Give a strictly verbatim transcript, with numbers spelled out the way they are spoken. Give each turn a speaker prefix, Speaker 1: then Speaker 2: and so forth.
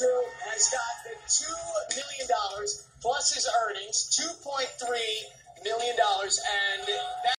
Speaker 1: Andrew has got the two million dollars plus his earnings, two point three million dollars, and that